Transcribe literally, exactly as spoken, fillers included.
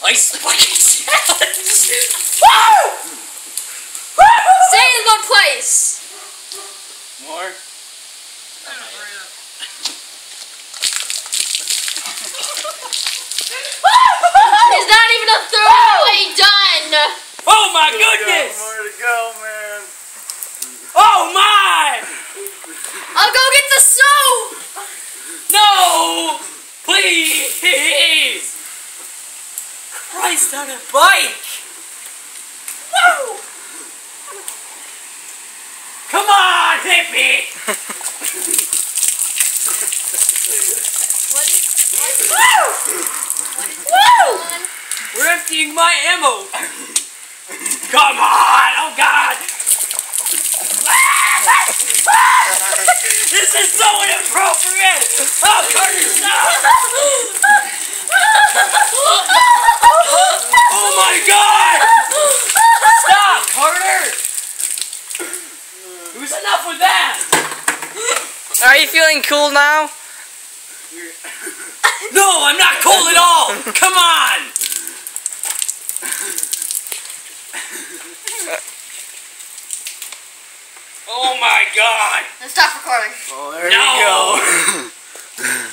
Ice buckets. Woo! Stay in one place. More. It's not even a throwaway done. Oh my goodness! More to go, man. Oh my! I'll go get the soap. No! Please! Christ on a bike! Woo! Come on, hit me! What is what? Woo! What is Woo! On? We're emptying my ammo! Come on! Oh God! This is so inappropriate! Oh, Carter, stop! Oh my God! Stop, Carter! It was enough with that! Are you feeling cool now? No, I'm not cold at all! Come on! Oh my God! Let's stop recording. Oh, there No. you go.